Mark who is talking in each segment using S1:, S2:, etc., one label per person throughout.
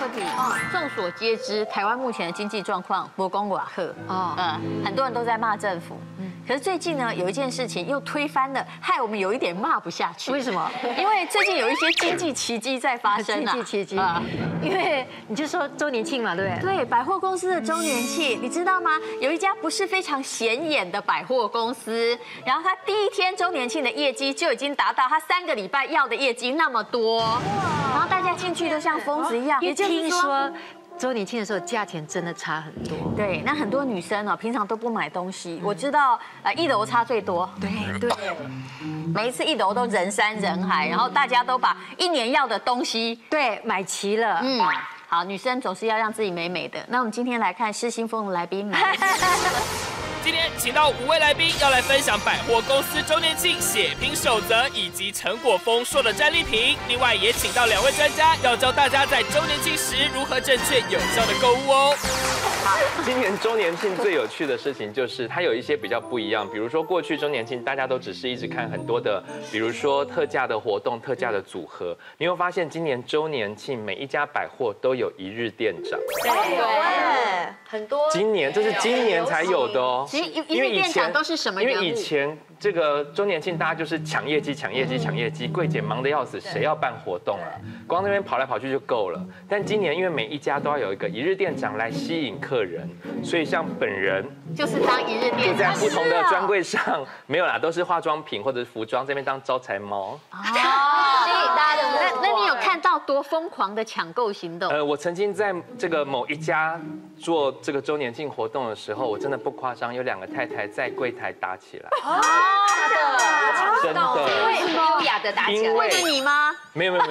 S1: 课题。众所皆知，台湾目前的经济状况不公瓦赫很多人都在骂政府。可是最近呢，有一件事情又推翻了，害我们有一点骂不下去。
S2: 为什么？
S1: 因为最近有一些经济奇迹在发生
S2: 经济奇迹因为你就说周年庆嘛，对不对？
S1: 对，百货公司的周年庆，你知道吗？有一家不是非常显眼的百货公司，然后它第一天周年庆的业绩就已经达到它3个礼拜要的业绩那么多，然后大家进去都像疯子一样。
S2: 也听说周年庆的时候价钱真的差很多。
S1: 对，那很多女生哦，平常都不买东西。我知道，1楼差最多。
S2: 对，
S1: 每一次1楼都人山人海，然后大家都把1年要的东西
S2: 买齐了。
S1: 好，女生总是要让自己美美的。那我们今天来看失心疯的来宾。
S3: 今天请到5位来宾，要来分享百货公司周年庆血拼守则以及成果丰硕的战利品。另外也请到2位专家，要教大家在周年庆时如何正确有效的购物哦。
S4: 今年周年庆最有趣的事情就是它有一些比较不一样，比如说过去周年庆大家都只是一直看很多的，比如说特价的活动、特价的组合，你会发现今年周年庆每一家百货都有一日店长。
S1: 对，很多。
S4: 这是今年才有的哦。
S1: 其实一日店长都是什么人物？
S4: 因为以前这个周年庆大家就是抢业绩、抢业绩、抢业绩，柜姐忙得要死，谁要办活动啊？光那边跑来跑去就够了。但今年因为每一家都要有一个一日店长来吸引客人，所以像本人
S1: 就是当一日店长，
S4: 就在不同的专柜上，没有啦，都是化妆品或者是服装这边当招财猫。
S1: 吸引大家的目光。那你有看到多疯狂的抢购行动？
S4: 我曾经在这个某一家做这个周年庆活动的时候，我真的不夸张，有2个太太在柜台打起来。真的，
S5: 因为优雅的打起来。
S1: 为了你吗？
S4: 没有，因为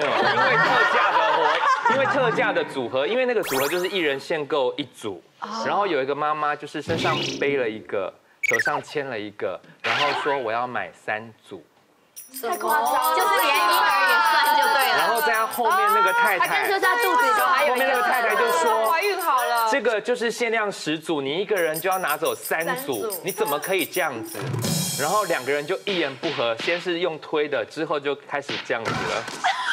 S4: 特价的组合，因为那个组合就是1人限购1组，然后有一个妈妈就是身上背了一个，手上牵了一个，然后说我要买3组。
S1: 太夸张了，就是连婴儿也算就对了。
S4: 然后在他后面那个太太，
S5: 他就在肚子里头还有
S4: 后面那个太太就说
S5: 怀孕好了，
S4: 这个就是限量10组，你一个人就要拿走3组，你怎么可以这样子？然后2个人就一言不合，先是用推的，之后就开始这样子了。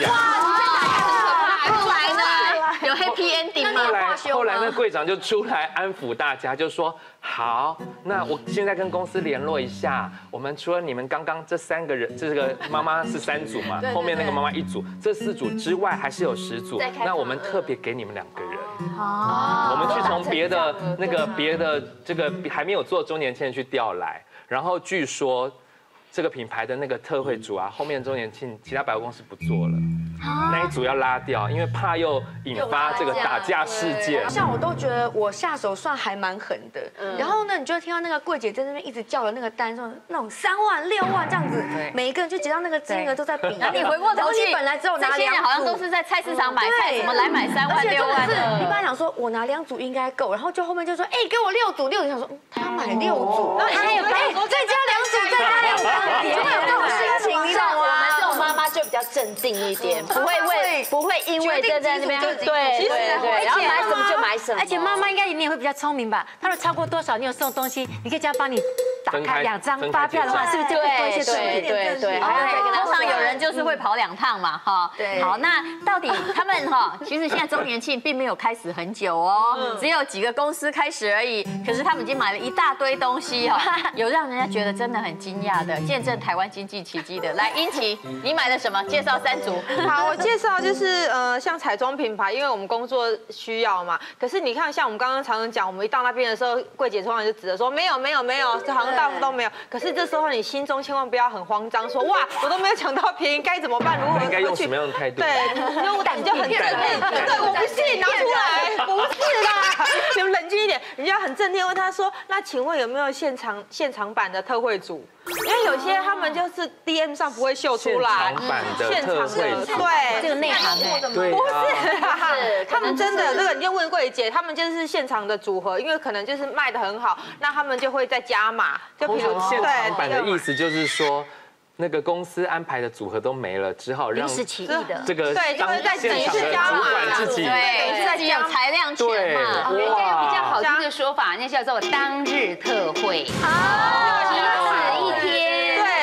S1: 后来呢？有 happy ending 吗？
S4: 后来那柜长就出来安抚大家，就说好，那我现在跟公司联络一下，我们除了你们刚刚这3个人，这个妈妈是3组嘛，后面那个妈妈1组，这4组之外还是有10组，那我们特别给你们2个人。我们去从别的这个还没有做周年庆去调来，然后据说这个品牌的那个特惠组啊，后面周年庆其他百货公司不做了。那一组要拉掉，因为怕又引发这个打架事件。
S6: 像我都觉得我下手算还蛮狠的，然后呢，你就听到那个柜姐在那边一直叫的那个单，说那种3万、6万这样子，每一个人就结到那个金额都在比。
S1: 然后你回过头去，
S6: 你本来只有拿2组，
S1: 这些人好像都是在菜市场买菜，怎么来买3万、6万的？
S6: 你本来想说我拿2组应该够，然后就后面就说，哎，给我6组，6组，想说他要买6组，然后他有再加2组，再加2组，就会有这种心情，你懂吗？
S5: 我们这种妈妈就比较镇定一点，不会因为在那边对，然后买什么就买什么。
S2: 而且妈妈应该你也会比较聪明吧？她说超过多少你有送东西，你可以叫她帮你打开2张发票的话，是不是就会多一些顺利？
S5: 对，
S1: 通常有人就是会跑2趟嘛，哈。对。好，那到底他们哈，其实现在周年庆并没有开始很久哦，只有几个公司开始而已。可是他们已经买了一大堆东西哈，有让人家觉得真的很惊讶的，见证台湾经济奇迹的。来，英琦，你买了什么？介绍3组。
S7: 好，我介绍就是像彩妆品牌，因为我们工作需要嘛。可是你看，像我们刚刚常常讲，我们一到那边的时候，柜姐通常就指着说没有，这好像大部分都没有。可是这时候你心中千万不要很慌张，说哇，我都没有抢到便宜，该怎么办？如何
S4: 应该用什么样的态度？
S7: 对，你就很镇定。对，我不信，拿出来，不是啦，你们冷静一点。人家很镇定问他说，那请问有没有现场版的特惠组？因为有些他们就是 DM 上不会秀出来，
S4: 现场版的特惠组，
S7: 对，
S2: 这个内行哎，
S4: 对，
S7: 不是，他们真的这个你就问柜姐，他们就是现场的组合，因为可能就是卖得很好，那他们就会再加码，就比如
S4: 现场版的意思就是说。那个公司安排的组合都没了，只好让
S2: 临时起意的
S4: 这个
S7: 对，就是在
S4: 现场的主管自己
S1: 自己有裁量权嘛。
S5: 人家有比较好听的说法，那叫做当日特惠，
S7: 啊，
S5: 仅此一天。
S7: 对，我买了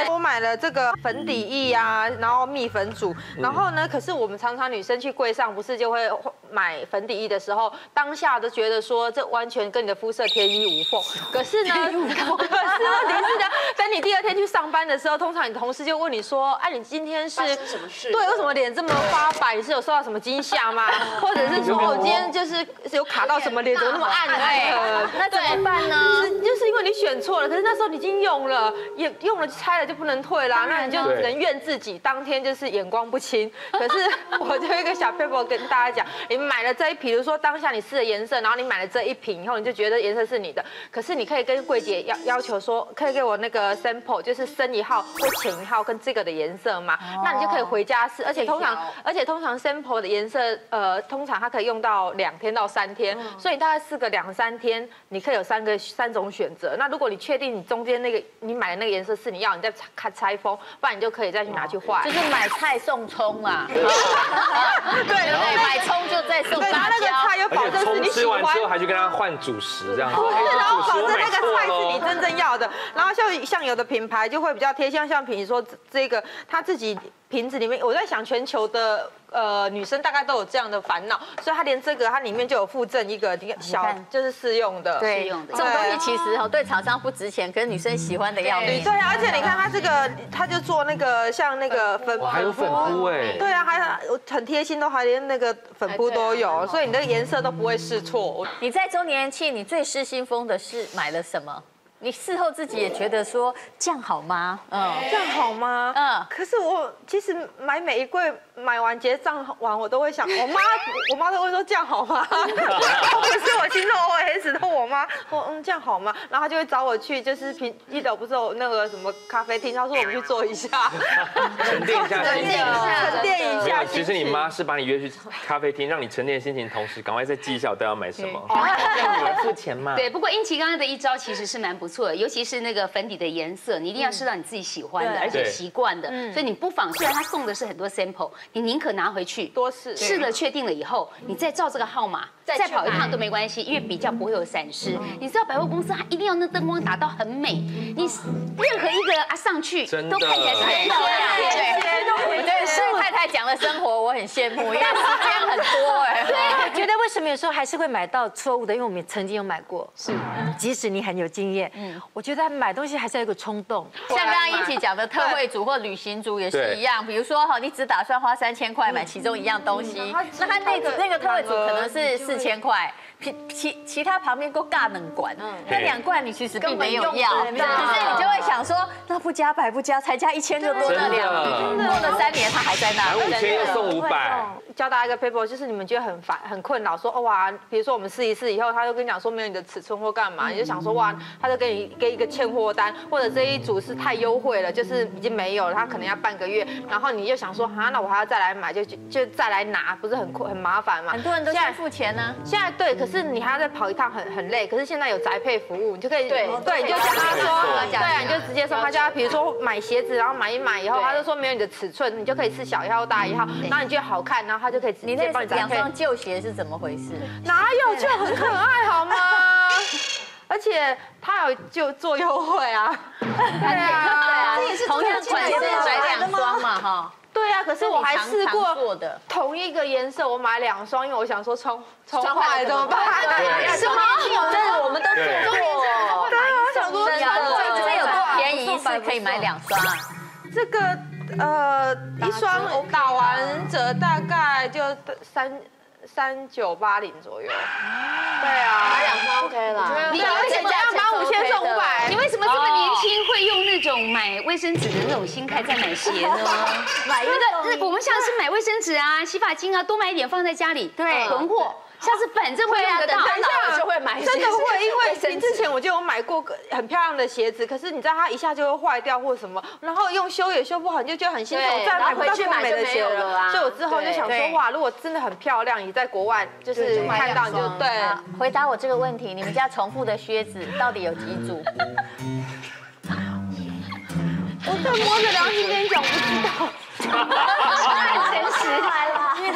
S7: 了这个粉底液啊，然后蜜粉组，然后呢，可是我们常常女生去柜上不是就会买粉底液的时候，当下都觉得说这完全跟你的肤色天衣无缝。可是呢，问题是呢，等你第2天去上班的时候，通常你同事就问你说，哎，你今天是
S5: 什么事？
S7: 对，为什么脸这么发白？你是有受到什么惊吓吗？或者是说我今天就是有卡到什么脸，怎么那么暗沉？
S1: 那怎么办呢？
S7: 就是因为你选错了，可是那时候你已经用了，也用了拆了就不能退啦，那你就只能怨自己当天就是眼光不清。可是我就有一个小 paper 跟大家讲，你买了这一瓶，比如说当下你试了颜色，然后你买了这一瓶以后，你就觉得颜色是你的，可是你可以跟柜姐要求说，可以给我那个 sample， 就是深1号或浅1号跟这个的颜色嘛，那你就可以回家试，而且通常 sample 的颜色，通常它可以用到2天到3天，所以你大概试个2、3天，你可以有3种选择。那如果你确定你中间那个你买的那个颜色是你要，你再拆封，不然你就可以再去拿去换。
S1: 就是买菜送葱啊，对，买葱就再送
S7: 拿那个菜又保证是你喜欢，
S4: 吃完之后还去跟他换主食这样子，
S7: 然后保证那个菜是你真正要的。然后像有的品牌就会比较贴心，像比如说这个他自己瓶子里面，我在想全球的女生大概都有这样的烦恼，所以它连这个它里面就有附赠一个小就是试用的，
S1: 对，这种东西其实对厂商不值钱，可是女生喜欢的要命。
S7: 对啊，而且你看它这个，它就做那个像那个粉，
S4: 还有粉扑哎，
S7: 对啊，还很贴心，都还连那个粉扑都有，所以你的颜色都不会试错。
S1: 你在周年庆你最失心疯的是买了什么？你事后自己也觉得说这样好吗？
S7: 这样好吗？可是我其实买每一柜买完结账完，我都会想，我妈都会说这样好吗？不是我心中OS，都我妈说这样好吗？然后她就会找我去，就是1楼不是有那个什么咖啡厅，她说我们去坐一下，
S4: 沉淀一下心情，
S7: 沉淀一下。
S4: 其实你妈是把你约去咖啡厅，让你沉淀心情，同时赶快再记一下我都要买什么，让女儿付钱嘛。
S8: 对，不过英琦刚刚的一招其实是蛮不错的，尤其是那个粉底的颜色，你一定要试到你自己喜欢的，而且习惯的。所以你不妨，虽然他送的是很多 sample， 你宁可拿回去
S7: 多试了确
S8: 定了以后，你再照这个号码再跑一趟都没关系，因为比较不会有闪失。你知道百货公司它一定要那灯光打到很美，你任何一个上去都看起来是很漂亮。
S1: 对，是太太讲的生活我很羡慕，因为时间很多哎。
S2: 对，我觉得为什么有时候还是会买到错误的，因为我们曾经有买过。是，即使你很有经验，我觉得买东西还是要有一个冲动。
S1: 像刚刚英琦讲的特惠组或旅行组也是一样，比如说你只打算花3000块买其中一样东西，那他那个特惠组可能是4000块。其他旁边都尬2罐，那2罐你其实并没有要，可是你就会想说，那不加白不加，才加1000就多那2瓶，过了3年它还在那，
S4: 买5000又送500。
S7: 教大家一个 paper， 就是你们觉得很烦很困扰，说哇，比如说我们试一试以后，他就跟你讲说没有你的尺寸或干嘛，你就想说哇，他就给一个欠货单，或者这一组是太优惠了，就是已经没有了，他可能要半个月，然后你就想说那我还要再来买，就再来拿，不是很麻烦嘛？
S1: 很多人都先付钱呢。
S7: 现在对，可是你还要再跑一趟很累，可是现在有宅配服务，你就可以对，你就跟他说，对啊，你就直接说他叫他，比如说买鞋子，然后买一买以后，他就说没有你的尺寸，你就可以试小1号大1号，然后你觉得好看，然后他就可以直接帮你宅配。
S1: 2双旧鞋是怎么回事？
S7: 哪有，就很可爱好吗？而且他有就做优惠啊，对啊，
S1: 同样款式买2双嘛哈。
S7: 对啊，可是我还试过同一个颜色，我买2双，因为我想说穿坏了怎么办？
S1: 是吗？这我们都做过。
S7: 对啊，我想说
S1: 这有多便宜？是可以买2双啊？
S7: 这个1双打完折大概就3980左右。对啊，
S5: 买2双 OK 啦。
S8: 你
S7: 而且加上5000送500，
S8: 你为什么这么年轻会用那种买卫生纸的那种心态在买鞋呢？我们像是买卫生纸啊、洗发精啊，多买一点放在家里，对，囤货。下次反正会用得到，
S7: 等一下
S5: 就会买。
S7: 真的会，因为之前我就有买过很漂亮的鞋子，可是你知道它一下就会坏掉或什么，然后用修也修不好，你就觉得很心痛，再买不到更美的鞋了。所以我之后就想说，哇，如果真的很漂亮，你在国外就是看到就对。
S1: 回答我这个问题，你们家重复的靴子到底有几组？
S7: 我在摸着良心跟你讲，不知道。
S1: 很诚实，因为他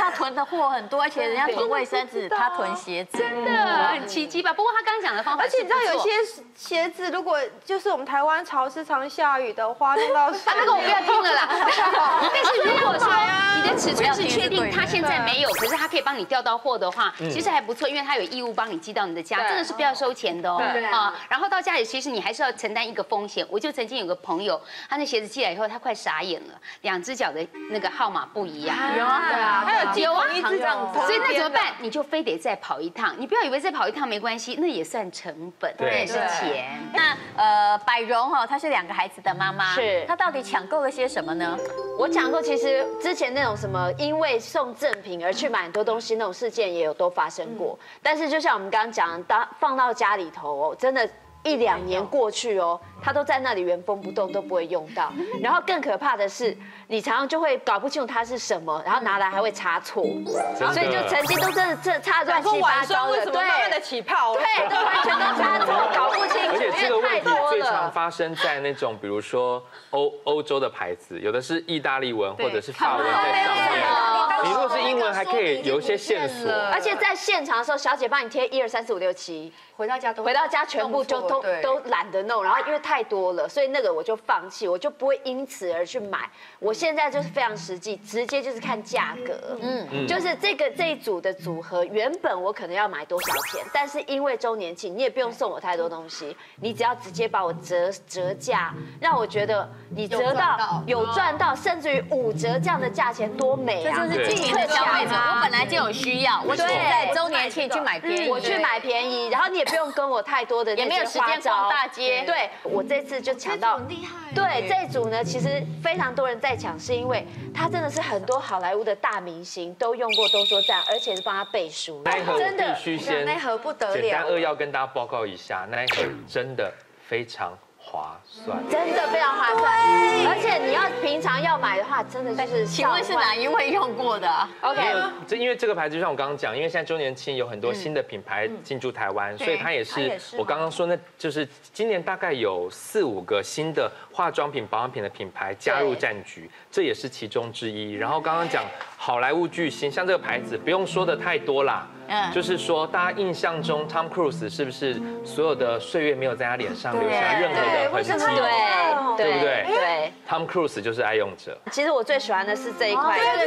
S1: 他囤的货很多，而且人家囤卫生纸，他囤鞋子，
S8: 真的很奇迹吧？不过他刚刚讲的方法，
S7: 而且你知道有些鞋子，如果就是我们台湾潮湿常下雨的话，弄到
S8: 那个我不要听了啦。但是如果说你的尺寸是确定他现在没有，可是他可以帮你调到货的话，其实还不错，因为他有义务帮你寄到你的家，真的是不要收钱的哦。啊，然后到家里其实你还是要承担一个风险。我就曾经有个朋友，他那鞋子寄来以后，他快傻眼了，2只脚的那个号码不一样。
S7: 有啊，对啊，还有
S8: 一只这样，所以那怎么办？你就非得再跑一趟。你不要以为再跑一趟没关系，那也算成本，那也是钱。
S1: 那百荣哈，她是2个孩子的妈妈，
S5: 是
S1: 她到底抢购了些什么呢？
S5: 我讲过，其实之前那种什么因为送赠品而去买很多东西那种事件也有都发生过，但是就像我们刚刚讲，当放到家里头哦，真的。1、2年过去哦，它都在那里原封不动，都不会用到。然后更可怕的是，你常常就会搞不清楚它是什么，然后拿来还会插错，所以就曾经都真的插乱七八糟的，
S7: 对，慢慢的起泡，
S5: 对，都完全都插错，搞不清楚。
S4: 而且这个问题最常发生在那种，比如说欧洲的牌子，有的是意大利文或者是法文在上面，你如果是英文还可以有一些线索。
S5: 而且在现场的时候，小姐帮你贴1、2、3、4、5、6、7。回到家全部就都懒得弄，然后因为太多了，所以那个我就放弃，我就不会因此而去买。我现在就是非常实际，直接就是看价格，就是这一组的组合，原本我可能要买多少钱，但是因为周年庆，你也不用送我太多东西，你只要直接把我折价，让我觉得你折到有赚到，甚至于5折这样的价钱多美啊！
S1: 这就是精明的消费者，我本来就有需要，我现在周年庆去买便宜，
S5: 我去买便宜，然后你也不用跟我太多的
S1: 也没有时间逛大街。
S5: 对，我这次就抢到，很厉害。对，这一组呢，其实非常多人在抢，是因为它真的是很多好莱坞的大明星都用过，都说赞，而且是帮他背书。
S4: 那一盒我必须先
S6: 那一盒不得了，
S4: 简单扼要跟大家报告一下，那一盒真的非常划算，
S5: 真的非常划算。而且你要平常要买的话，真的就是。
S1: 请问是哪一位用过的
S5: ？OK，
S4: 因为这个牌子就像我刚刚讲，因为现在周年庆有很多新的品牌进驻台湾，所以它也是我刚刚说，那就是今年大概有4、5个新的化妆品、保养品的品牌加入战局，这也是其中之一。然后刚刚讲好莱坞巨星，像这个牌子不用说的太多啦。就是说，大家印象中 Tom Cruise 是不是所有的岁月没有在他脸上留下任何的痕迹？对不对？
S5: 对
S4: ，Tom Cruise 就是爱用者。
S5: 其实我最喜欢的是这一块，
S1: 对，这一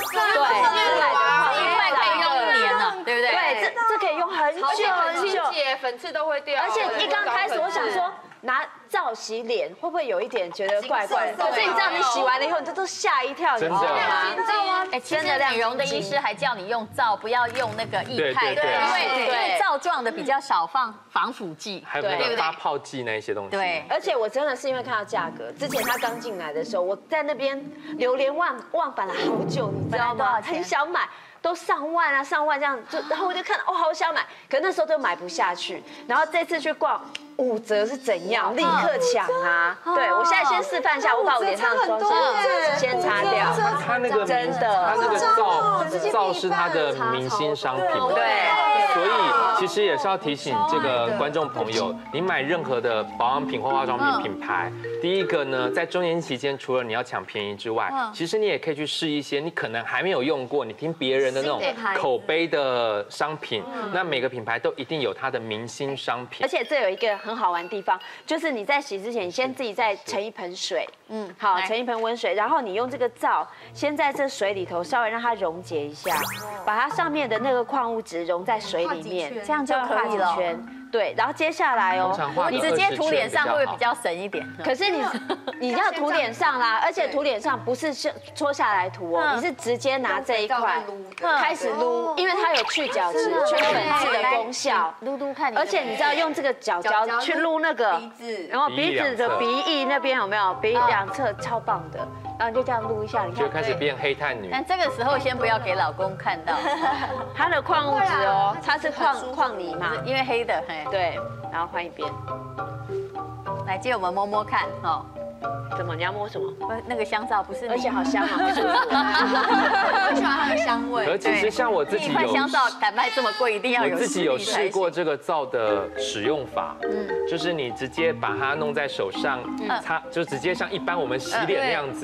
S1: 块可以用1年了，对不对？
S5: 对，这可以用很久很久，
S7: 粉刺都会掉。
S5: 而且一刚开始我想说。拿皂洗脸会不会有一点觉得怪怪的？可是你知道，你洗完了以后，你都吓一跳，你知道吗？
S1: 哎，真的，美容的医师还叫你用皂，不要用那个液态，因为皂状的比较少放防腐剂，
S4: 还有那个发泡剂那一些东西。
S1: 对，
S5: 而且我真的是因为看到价格，之前他刚进来的时候，我在那边流连忘返了好久，你知道吗？很想买。都上万啊，上万这样，然后我就看，哦，好想买，可那时候都买不下去。然后这次去逛5折是怎样，立刻抢啊！对，我现在先示范一下，我把我脸上的妆先擦掉。
S4: 它那个真的，它那个皂是它的明星商品，
S5: 对，
S4: 所以其实也是要提醒这个观众朋友，你买任何的保养品或化妆品品牌，第一个呢，在周年期间，除了你要抢便宜之外，其实你也可以去试一些你可能还没有用过，你听别人的那种口碑的商品，那每个品牌都一定有它的明星商品。
S5: 而且这有一个很好玩的地方，就是你在洗之前，你先自己再盛一盆水，好，盛一盆温水，然后你用这个皂，先在这水里头稍微让它溶解一下，把它上面的那个矿物质溶在水里面，这样就可以了。对，然后接下来哦，
S1: 你直接涂脸上会不会比较省一点？
S5: 可是你要涂脸上啦，而且涂脸上不是搓下来涂哦，你是直接拿这一块开始撸，因为它有去角质、去粉刺的功效。
S1: 撸看，
S5: 而且你知道用这个角胶去撸那个鼻子，然后鼻子的鼻翼那边有没有？鼻两侧超棒的，然后你就这样撸一下，你看
S4: 就开始变黑炭女。
S1: 但这个时候先不要给老公看到
S5: 它的矿物质哦，它是矿泥嘛，
S1: 因为黑的。
S5: 对，然后换一边，
S1: 来借我们摸摸看哦。
S5: 怎么？你要摸什么？
S1: 那个香皂不是，
S5: 而且好香啊！
S6: 我喜欢它的香味。
S4: 而其实像我自己
S1: 一块香皂敢卖这么贵，一定要有。
S4: 我自己有试过这个皂的使用法，就是你直接把它弄在手上擦，就直接像一般我们洗脸那样子。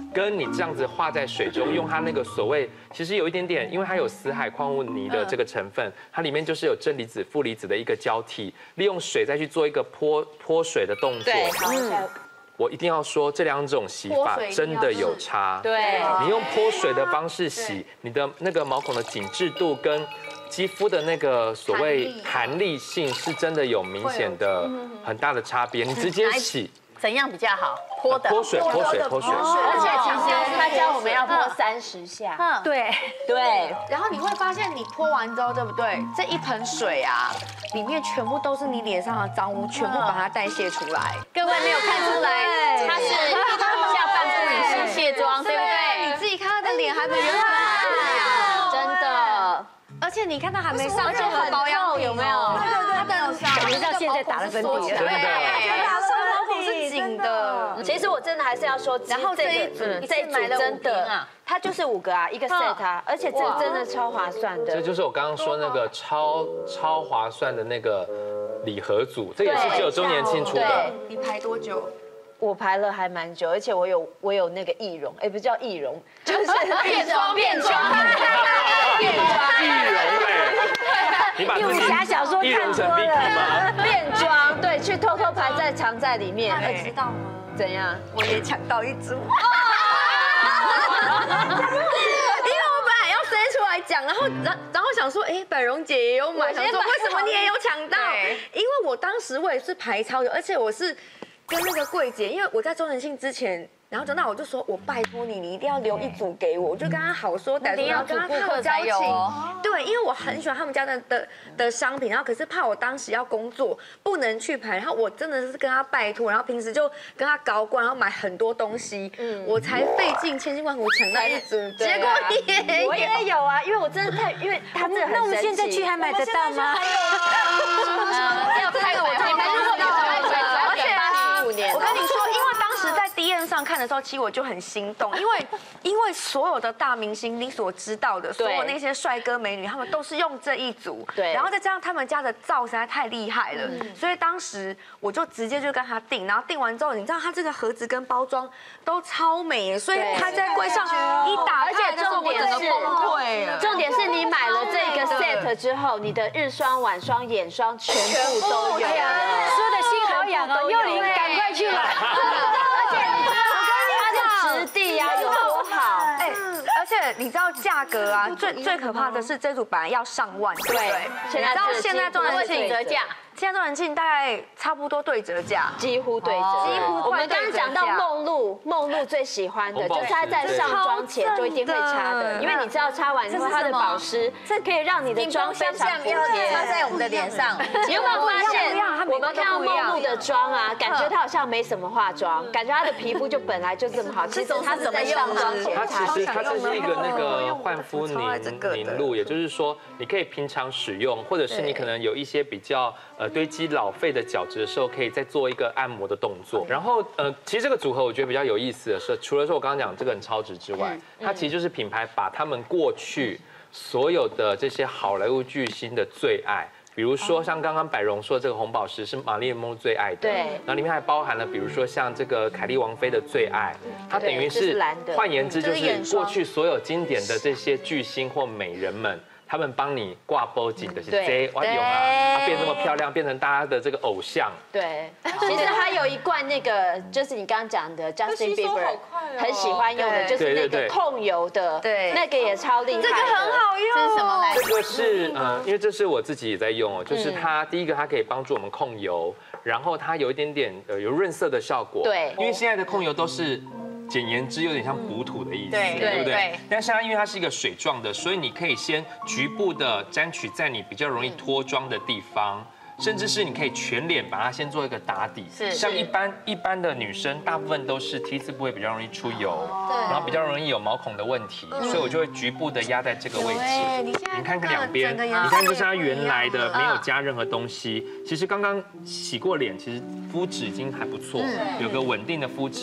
S4: 跟你这样子化在水中，用它那个所谓其实有一点点，因为它有死海矿物泥的这个成分，它里面就是有正离子、负离子的一个交替，利用水再去做一个泼水的动作。
S5: 对，
S4: 我一定要说，这2种洗法真的有差。
S5: 对，
S4: 你用泼水的方式洗，你的那个毛孔的紧致度跟肌肤的那个所谓弹力性是真的有明显的很大的差别。你直接洗。
S1: 怎样比较好？泼水。
S5: 而且其实他教我们要泼30下。
S2: 对。
S6: 然后你会发现，你泼完之后，对不对？这一盆水啊，里面全部都是你脸上的脏污，全部把它代谢出来。
S1: 各位没有看出来，他是下半部女性卸妆，对不对？
S6: 你自己看他的脸还没原来，
S5: 真的。
S6: 而且你看他还没上任何保养品，
S5: 有没有？
S6: 他的
S2: 你知道现在打了粉底了，
S4: 真的。
S6: 是紧的，
S5: 其实我真的还是要说，然后这一组真的，它就是5个啊，一个 set 啊，而且这真的超划算的。
S4: 这就是我刚刚说那个超划算的那个礼盒组，这也是只有周年庆出的。
S6: 你排多久？
S5: 我排了还蛮久，而且我有那个易容，不叫易容，就是变装。易容
S4: 你把
S2: 武侠小说看多
S4: 了。
S5: 变装，对，去偷偷排在藏在里面。
S6: 知道吗？
S5: 怎样？
S6: 我也抢到一组。因为我本来要生出来讲，然后想说，百蓉姐也有买，想说为什么你也有抢到？因为我当时我也是排超久，而且我是跟那个柜姐，因为我在周年庆之前。然后那我就说，我拜托你，你一定要留1组给我。我就跟他好说歹说，然后跟他有交情。对，因为我很喜欢他们家的商品，然后可是怕我当时要工作不能去排，然后我真的是跟他拜托，然后平时就跟他搞管，然后买很多东西，我才费尽千辛万苦抢到1组。结果
S5: 我也有啊，因为我真的因为他真的很神奇。
S2: 那我们现在去还买得到吗？
S1: 要拍我这边
S6: 而且85年，我跟你说，因为当时在 DM 上看的时候，其实我就很心动，因为所有的大明星，你所知道的所有那些帅哥美女，他们都是用这1组，对，然后再加上他们家的皂实在太厉害了，所以当时我就直接就跟他订，然后订完之后，你知道他这个盒子跟包装都超美，所以他在柜上一打开的时候，我整个崩溃了。
S5: 重点是你买了这个 set 之后，你的日霜、晚霜、眼霜全部都有，
S2: 说的心好痒哦，幼玲赶快去买。
S5: 质地呀有多好？
S6: 而且你知道价格啊，最可怕的是这组本来要上万，对不对？你知道现在周年庆折价，现在周年庆大概差不多对折价，
S5: 几乎对折，
S6: 几乎。
S5: 我们刚刚讲到梦露最喜欢的就是她在上妆前就一定会擦的，因为你知道擦完之后它的保湿，这可以让你的妆非常服帖。
S1: 擦在我们的脸上，
S5: 你有没有发现？我们看到梦露的妆啊，感觉她好像没什么化妆，感觉她的皮肤就本来就这么好。其实她是在上妆前擦。
S4: 它是一个那个焕肤凝露，也就是说你可以平常使用，或者是你可能有一些比较堆积老废的角质的时候，可以再做一个按摩的动作。然后其实这个组合我觉得比较有意思的是，除了说我刚刚讲这个很超值之外，它其实就是品牌把他们过去所有的这些好莱坞巨星的最爱。比如说像刚刚百蓉说这个红宝石是玛丽莲梦露最爱的，对，然后里面还包含了比如说像这个凯莉王妃的最爱，它等于是换言之就是过去所有经典的这些巨星或美人们。他们帮你挂包紧的是这哇有啊，她变那么漂亮，变成大家的这个偶像。
S5: 对，其实还有一罐那个，就是你刚刚讲的 Justin Bieber 很喜欢用的，就是那个控油的，对，那个也超厉害，
S6: 这个很好用。
S1: 这是什么来着？
S4: 这个是因为这是我自己也在用哦，就是它第一个它可以帮助我们控油，然后它有一点点有润色的效果。对，因为现在的控油都是。简言之，有点像补土的意思，对不对？但是它因为它是一个水状的，所以你可以先局部的沾取在你比较容易脱妆的地方，甚至是你可以全脸把它先做一个打底。是，像一般的女生，大部分都是 T 字部位比较容易出油，然后比较容易有毛孔的问题，所以我就会局部的压在这个位置。你看看两边，你看这是它原来的，没有加任何东西。其实刚刚洗过脸，其实肤质已经还不错，有个稳定的肤质。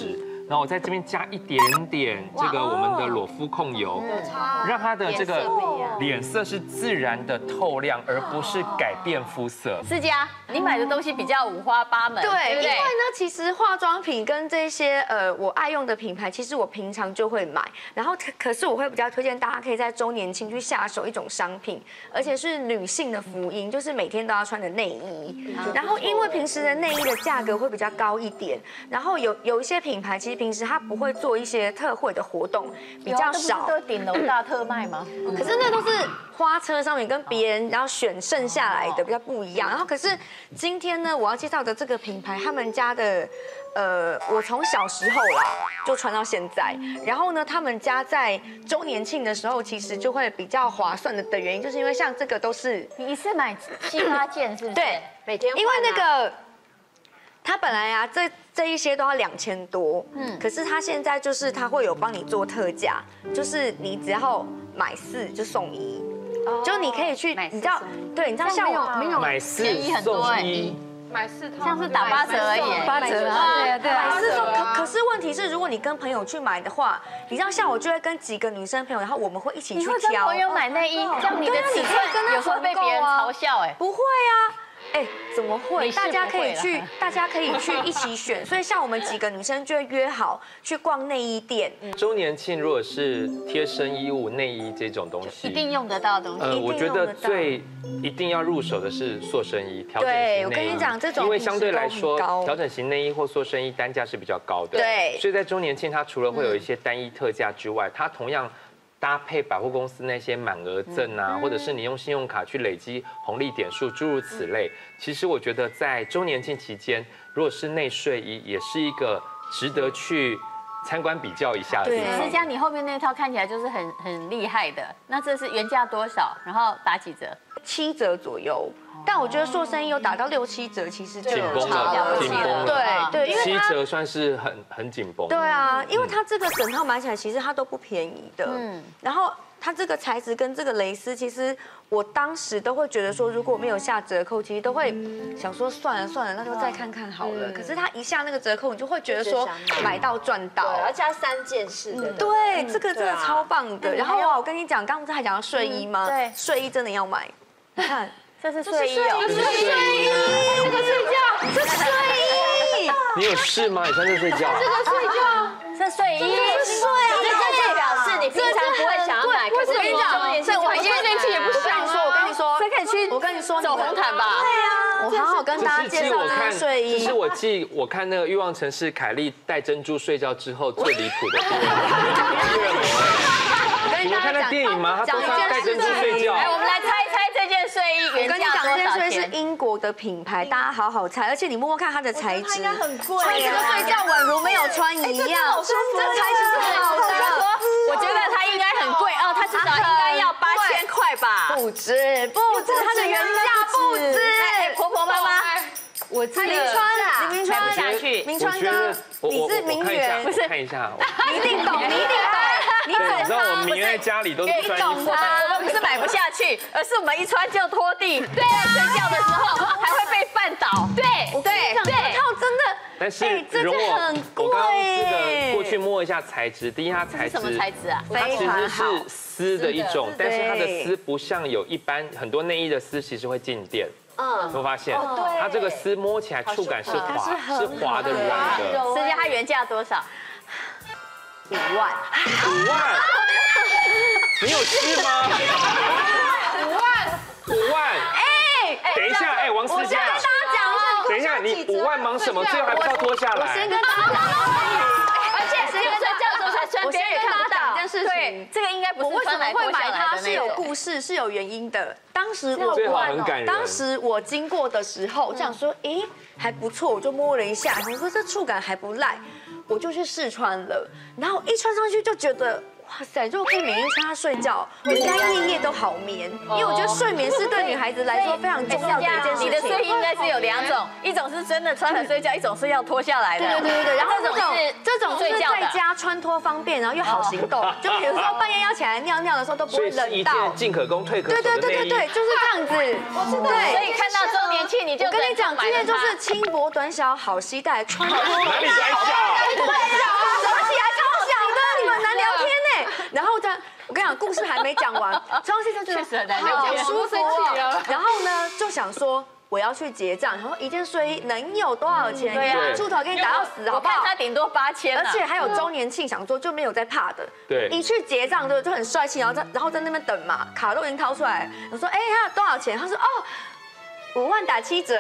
S4: 然后我在这边加一点点这个我们的裸肤控油，让它的这个脸色是自然的透亮，而不是改变肤色。
S1: 思佳，你买的东西比较五花八门，
S6: 对，因为
S1: 对？
S6: 呢，其实化妆品跟这些我爱用的品牌，其实我平常就会买，然后可是我会比较推荐大家可以在周年庆去下手一种商品，而且是女性的福音，就是每天都要穿的内衣。然后因为平时的内衣的价格会比较高一点，然后有一些品牌其实平时它不会做一些特惠的活动，比较少。
S1: 都顶楼大特卖吗？
S6: 可是那都是花车上面跟别人然后选剩下来的比较不一样。然后可是今天呢，我要介绍的这个品牌，他们家的我从小时候啦就穿到现在。然后呢，他们家在周年庆的时候，其实就会比较划算的原因，就是因为像这个都是
S1: 你一次买7、8件，是不是？
S6: 对，
S5: 每天
S6: 因为那个。它本来啊，这一些都要2000多，可是它现在就是它会有帮你做特价，就是你只要买4就送1，就你可以去，你知道，对，你知道像我
S1: 没有
S4: 买4
S1: 便宜很多
S4: 送1。
S7: 买4套，
S1: 像是打8折而已
S2: ，8折啊，对
S6: 买4送。可是问题是，如果你跟朋友去买的话，你知道像我就会跟几个女生朋友，然后我们会一起去挑。
S1: 你会跟朋友买内衣，这样你的尺寸有时候被别人嘲笑哎。
S6: 不会啊。哎，怎么会？大家可以去一起选。所以像我们几个女生就会约好去逛内衣店。
S4: 周年庆如果是贴身衣物、内衣这种东西，
S1: 一定用得到的东西。
S4: 我觉得一定要入手的是塑身衣、调整型内衣。
S6: 对，我跟你讲，这种
S4: 因为相对来说，调整型内衣或塑身衣单价是比较高的。
S6: 对。
S4: 所以在周年庆，它除了会有一些单一特价之外，它同样搭配百货公司那些满额赠啊，或者是你用信用卡去累积红利点数，诸如此类。其实我觉得在周年庆期间，如果是内睡衣，也是一个值得去参观比较一下的地方。
S1: 思佳，你后面那套看起来就是很厉害的，那这是原价多少？然后打几折
S6: ？7折左右。但我觉得塑身衣有打到6、7折，其实就
S4: 紧绷了，紧绷
S6: 了。对，因为
S4: 7折算是很紧绷。
S6: 对啊，因为它这个整套买起来，其实它都不便宜的。然后它这个材质跟这个蕾丝，其实我当时都会觉得说，如果没有下折扣，其实都会想说算了，那就再看看好了。可是它一下那个折扣，你就会觉得说买到赚到。
S5: 对，要加3件式的。
S6: 对，这个真的超棒的。然后我跟你讲，刚刚不是还讲到睡衣吗？对，睡衣真的要买。你看。
S1: 这是睡衣哦，
S6: 这是睡衣，这个睡觉，这是睡衣。
S4: 你有事吗？你穿这睡觉？
S6: 这个睡觉，
S1: 这睡衣，
S6: 睡啊！
S5: 这表示你平常不会想要买。
S6: 我跟你讲，我今天运气也不想说。我跟你说，
S1: 这可以去，
S6: 我跟你说，
S1: 走红毯吧。
S6: 对啊，我好好跟大家介绍这件睡衣。
S4: 这是我看那个《欲望城市》凯莉戴珍珠睡觉之后最离谱的。你们看那电影吗？他都穿戴珍珠睡觉。
S1: 来，我们来猜这件睡衣原价多少钱？
S6: 这件睡衣是英国的品牌，大家好好猜。而且你摸摸看它的材质，
S5: 应该很贵。
S6: 穿这个睡觉稳如没有穿一样，这材质是好的。
S1: 我觉得它应该很贵哦，它至少应该要8000块吧？
S6: 不止，它的原价不止。
S1: 婆婆妈妈。
S6: 我这个李明川
S1: 不下去，
S6: 明川哥，你是名媛，
S4: 不是看一下，
S6: 你一定懂，你一定懂，
S4: 你知道我名媛在家里都是穿衣服，
S1: 我们不是买不下去，而是我们一穿就拖地，对啊，睡觉的时候还会被绊倒，对，
S6: 这套真的，
S4: 但是容我刚刚这个过去摸一下材质，第一它材质
S1: 什么材质啊？
S4: 它其实是丝的一种，但是它的丝不像有一般很多内衣的丝其实会静电。有没有发现？它这个丝摸起来触感是滑的、软的。
S1: 思佳，它原价多少
S6: ？5万。
S4: 5万？你有事吗？5万？哎，等一下，王思佳，等一下，你5万忙什么？最后还不要脱下来？
S6: 我先跟大家讲，
S5: 而且谁睡觉的时候才穿，别人也看不到。
S1: 对，这个应该不是
S6: 我为什么会买它是有故事，是有原因的。当时我经过的时候，这样说，哎，还不错，我就摸了一下，我说这触感还不赖，我就去试穿了，然后一穿上去就觉得， 哇塞，如果可以每天穿它睡觉，我应该夜夜都好眠。因为我觉得睡眠是对女孩子来说非常重要的一件事情。
S1: 你的睡衣应该是有2种，一种是真的穿了睡觉，一种是要脱下来的。
S6: 对。然后这种
S1: 睡觉
S6: 在家穿脱方便，然后又好行动。就比如说半夜要起来尿尿的时候都不会冷到。
S4: 所以是一件进可攻退可守的内衣。
S6: 对，就是这样子。我知道。
S1: 所以看到周年庆你就
S6: 我跟你讲，今天就是轻薄短小好携带，穿脱
S4: 哪里短小？
S6: 折起来超小的，你们难聊天呢。然后我跟你讲，故事还没讲完，张先生确实很难聊天，好舒服哦。然后呢，就想说我要去结账，然后一件睡衣能有多少钱？对啊，出头给你打到死，好不好？
S1: 我看他顶多8000，
S6: 而且还有周年庆，想说就没有在怕的。
S4: 对，
S6: 一去结账就很帅气，然后在那边等嘛，卡都已经掏出来，我说他多少钱？他说5万打7折。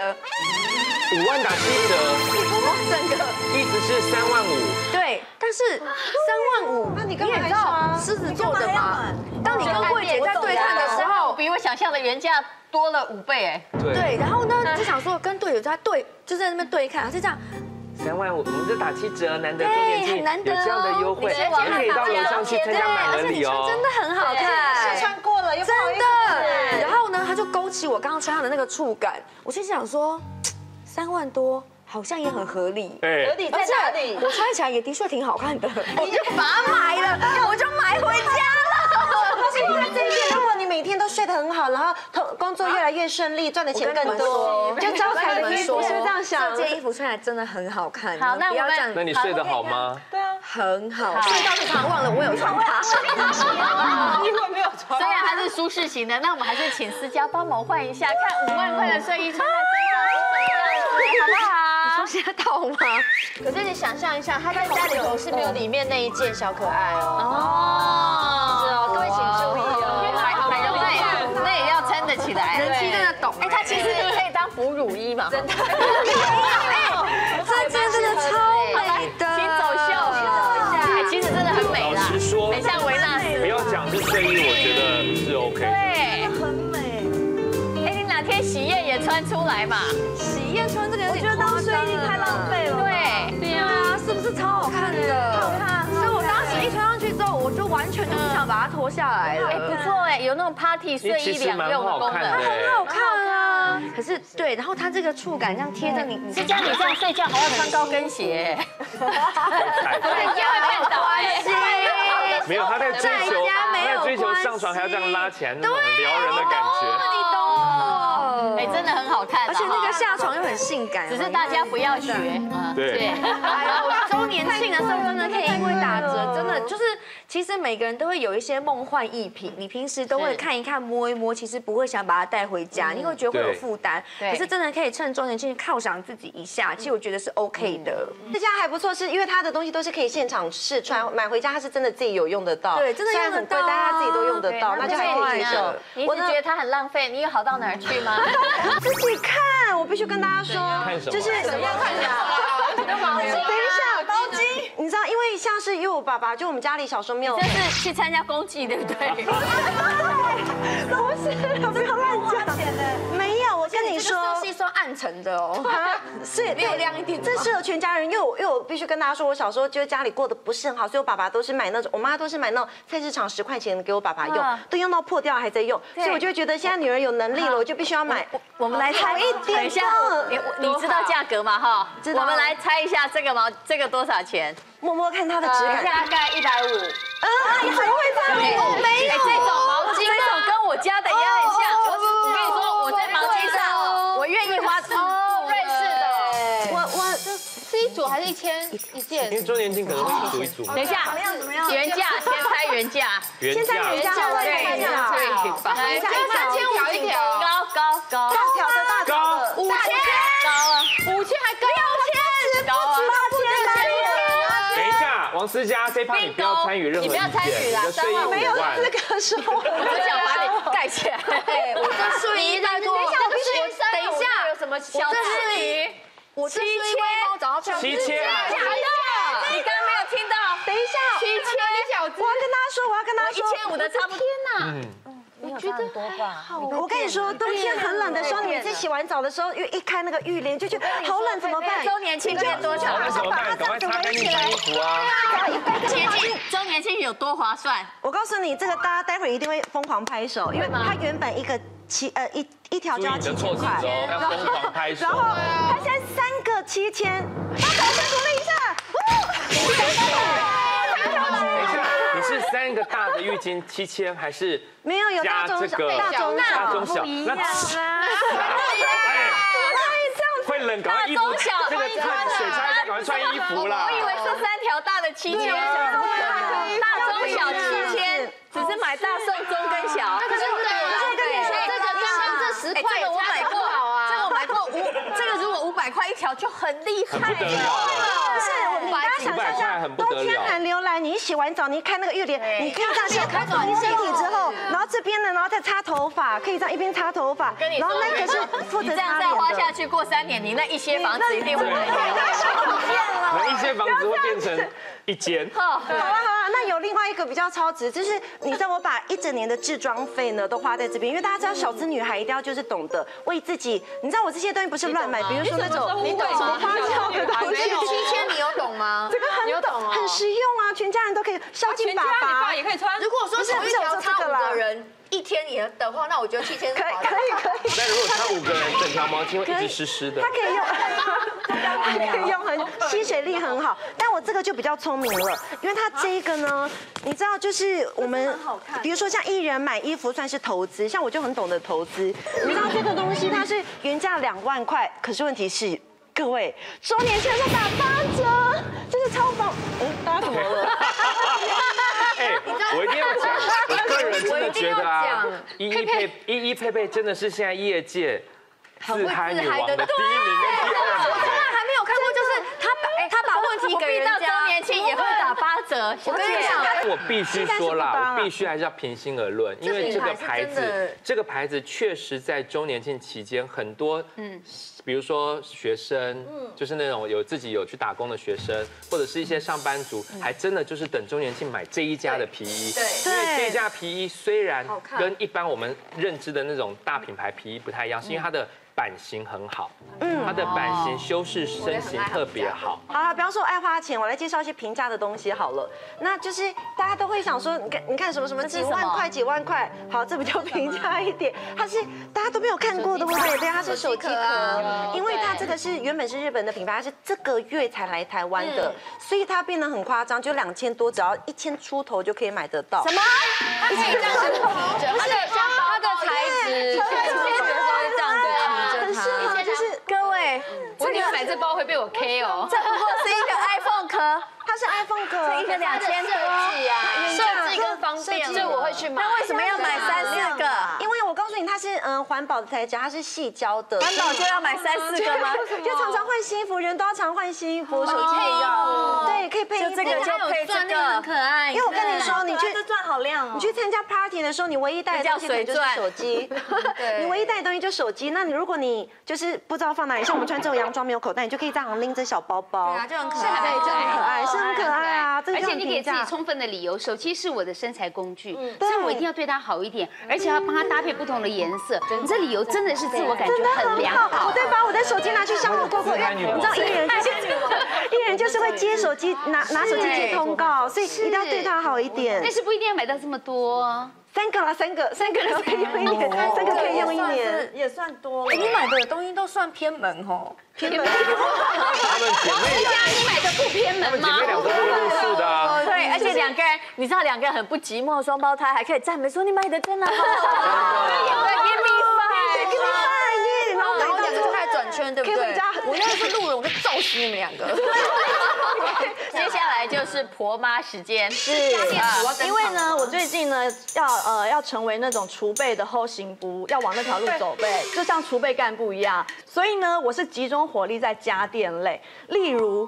S4: 5万打7折，
S6: 我整个
S4: 意思是3万5。
S6: 对，但是3万5，那你也知道狮子座的嘛？当你跟柜姐在对看的时候，
S1: 比我想象的原价多了5倍哎。
S6: 对，然后呢就想说跟队友在对，就在那边对看，是这样。
S4: 3万5，我们就打7折，难得周年庆有这样的优惠，也可以到楼上去参加满额礼哦。
S6: 真的很好看，
S7: 试穿过了，又
S6: 真的。然后呢，他就勾起我刚刚穿上的那个触感，我心想说，3万多。好像也很合理，
S7: 合理在哪里？
S6: 我穿起来也的确挺好看的，我就把它买了，我就买回家了。
S7: 现在这一件，如果你每天都睡得很好，然后工作越来越顺利，赚的钱更多，就招财的衣服是不是这样想？
S6: 这件衣服穿起来真的很好看。
S1: 好，那我们，
S4: 那你睡得好吗？
S6: 对啊，很好。睡到是常忘了我有穿它，
S7: 衣服没有穿。
S1: 虽然它是舒适型的，那我们还是请思佳帮忙换一下，看5万块的睡衣穿在身上是怎么样，好不好？
S6: 吓到吗？
S5: 可是你想象一下，他在家里头是没有里面那一件小可爱哦。是哦，各位请注意哦，
S1: 那也要撑得起来，
S6: 人气真的懂。
S1: 它其实可以当哺乳衣嘛，真的。
S6: 这件真的超美的，
S1: 请走秀，其实真的很美啦。
S4: 老实说，
S1: 很像维纳斯。
S4: 不要讲是睡衣，我觉得是 OK。
S1: 对，
S6: 很美。
S1: 你哪天喜宴也穿出来嘛？
S6: 喜宴穿这个有点夸张了，我觉得当睡衣太浪费了。对啊，是不是超好看的？好看。所以我当时一穿上去之后，我就完全就不想把它脱下来了。
S1: 不错哎，有那种 party 睡衣两用的功能，
S6: 很好看啊。可是对，然后它这个触感这样贴着你，
S1: 是这样你这样睡觉还要穿高跟鞋，对，这样会绊倒哎。
S4: 没有，他在追求上床还要这样拉起来，那种撩人的感觉。
S6: 你懂我，
S1: 真的很好看，
S6: 而且那个下床又很性感，
S1: 只是大家不要学。
S4: 对。
S6: 哎呦，周年庆的时候真的可以因为打折，真的就是其实每个人都会有一些梦幻逸品，你平时都会看一看摸一摸，其实不会想把它带回家，你会觉得会有负担。可是真的可以趁周年庆犒赏自己一下，其实我觉得是 OK 的。
S7: 这家还不错，是因为它的东西都是可以现场试穿，买回家它是真的自己有用得到。
S6: 对，真的用得到，
S7: 但是他自己都用得到，那就还可以接受。
S1: 你一直觉得它很浪费，你有好到哪儿去吗？
S7: 自己看，我必须跟大家说，就是
S1: 怎么样看呀？
S7: 等一下，包巾，你知道，因为像是因为我爸爸，就我们家里小时候没有，
S1: 这是去参加公祭，对不对？
S7: 不是，不要乱讲。没有，我跟你说，
S6: 是算暗沉的哦，
S7: 是
S6: 没有亮一点。
S7: 这适合全家人，因为我必须跟大家说，我小时候就是家里过得不是很好，所以我爸爸都是买那种，我妈都是买那种菜市场10块钱给我爸爸用，都用到破掉还在用，所以我就觉得现在女儿有能力了，我就必须要买。
S1: 我们来猜
S7: 一点，
S1: 等一下，你知道价格吗？哈，我们来猜一下这个吗？这个多少钱？
S7: 摸摸看它的质感，
S1: 大概150。
S7: 你很会猜，
S1: 我没有这种毛巾，这种跟我家的也很像。我跟你说，我在毛巾上，我愿意花瑞士的。
S8: 我是一组还是一件？
S4: 因为周年庆可能会一组一组。
S1: 等一下，怎么样？原价先猜原价，
S7: 先猜原价，我来看一下。
S1: 来，3500一条，高，
S7: 大条的
S1: 5000，高啊，5000还高，6000，高啊。
S4: 等一下，王思佳，这趴你不要参与任何意见，你的睡衣
S7: 没有资格说，
S1: 我只想把你盖起来。
S6: 我的睡衣在多，
S1: 等一下，有什么小之余？
S6: 我这睡衣帮我找到
S4: 7000，
S1: 假的？你刚刚没有听到？
S7: 等一下，我要跟他说，
S1: 我1500的差不多。天哪！
S2: 有差很多吧？
S9: 我跟你说，冬天很冷的时候，你每次洗完澡的时候，一开那个浴帘就觉得好冷，怎么办？
S1: 周年庆变多少？
S4: 那怎么办？赶快擦干净穿衣服啊！
S1: 周年庆有多划算？
S9: 我告诉你，这个大家待会一定会疯狂拍手，因为它原本一条就要7000块，
S4: 要疯狂拍手。
S9: 然后它现在3个7000，大家先鼓励一下。
S4: 等一下，你是3个大的浴巾7000，还是
S9: 没有
S4: 加这个
S9: 大中小？
S2: 不一样啦。
S4: 会冷，赶快衣服这个水擦一下，赶快穿衣服啦。
S1: 我以为是3条大的7000，大中小7000，只是买大送中跟小。
S5: 可是我跟你说，这个刚刚这10块
S1: 我买过，这个我买过这个如果500块一条就很厉害了。
S9: 是，大家想象一下，冬天寒流来，你一洗完澡，你一开那个浴帘，你可以这样先放身体之后，然后这边呢，然后再擦头发，可以这样一边擦头发，然后那个是负责擦脸的。
S1: 这样再花下去，过3年，你那一些房子一定会变
S4: 了。那一些房子会变成一间。
S9: 好了，那有另外一个比较超值，就是你知道我把1整年的置装费呢都花在这边，因为大家知道小资女孩一定要就是懂得为自己，你知道我这些东西不是乱买，比如说那种
S6: 你懂
S9: 什么花俏的东西
S1: ，7000你有懂吗？
S9: 这个很实用啊，全家人都可以，孝敬爸爸
S6: 也可以穿。
S1: 如果说同一条擦5个人1天也的话，那我觉得7000是好的。
S9: 可以。
S4: 但如果擦5个人，整条毛巾会一直湿湿的。
S9: 它可以用很吸水力很好，但我这个就比较聪明了，因为它这个呢，你知道就是我们，比如说像艺人买衣服算是投资，像我就很懂得投资，你知道这个东西它是原价2万块，可是问题是。各位，周年庆是打8折，这是超棒！大家怎么了？
S4: 我一定要讲，我个人真的觉得啊，依依佩佩真的是现在业界自嗨女王的第1名跟第2名。
S1: 我从来还没有看过，就是他把问题给人家，周年庆也会打8折。我跟你讲，
S4: 我必须说啦，我必须还是要平心而论，因为这个牌子确实在周年庆期间很多，比如说学生，就是那种自己有去打工的学生，或者是一些上班族，还真的就是等周年庆买这一家的皮衣。对，因为这一家皮衣虽然跟一般我们认知的那种大品牌皮衣不太一样，是因为它的版型很好，它的版型修饰身形特别好。
S9: 好了，不要说我爱花钱，我来介绍一些平价的东西好了。那就是大家都会想说，你看什么几万块，好，这比较平价一点。它是大家都没有看过，对不对？对，它是手机壳，因为它这个是原本是日本的品牌，它是这个月才来台湾的，所以它变得很夸张，就2000多，只要1000出头就可以买得到。
S1: 什么？它是这样子提着，它的材质，
S9: 很适合，就是
S1: 各位，
S8: 我以为买这包会被我 K 哦。
S1: 这不过是一个 iPhone 壳，
S9: 它是 iPhone 壳，
S1: 这一个2000多，
S5: 设计跟方便，所以我会去买。
S1: 那为什么要买3、4个？
S9: 因为我告诉你，它是环保的材质，它是矽胶的。
S1: 环保就要买3、4个吗？
S9: 就常常换新衣服，人都要常换新衣服，手机也要。对，可以配
S1: 这个就配这个，很可爱。
S9: 因为我跟你说，你去
S6: 这钻好亮哦。
S9: 你去参加 party 的时候，你唯一带的东西就是手机。你唯一带的东西就是手机。那你如果你就是不知道放哪里，像我们穿这种洋装没有口袋，你就可以这样拎着小包包。
S1: 对啊，就很可爱，
S9: 对，就很可爱，是很可爱啊。
S8: 而且你给自己充分的理由，手机是我的身材工具，所以我一定要对它好一点，而且要帮它搭配不同的颜色。你这理由真的是自我感觉很良好。
S9: 我对，把我的手机拿去香露过，你知道艺人就是会接手机，拿手机接通告，所以一定要对他好一点。
S8: 但是不一定要买到这么多。
S9: 3个啦，3个可以用1年，3个可以用1年，
S6: 也算多了。
S1: 你买的东西都算偏门哦，
S4: 偏门。他们姐妹，
S8: 你买的不偏门吗？
S4: 姐妹2个都是露宿的啊。
S1: 对，而且2个人，你知道2个人很不寂寞，双胞胎还可以赞美说你买的真的好。对 ，Give me five， 然后2个就开始转圈，对不对？我要是路人，我就揍死你们2个。接下来就是婆妈时间，
S6: 是因为呢，我最近呢要成为那种储备的后行部，要往那条路走呗，就像储备干部一样。所以呢，我是集中火力在家电类，例如。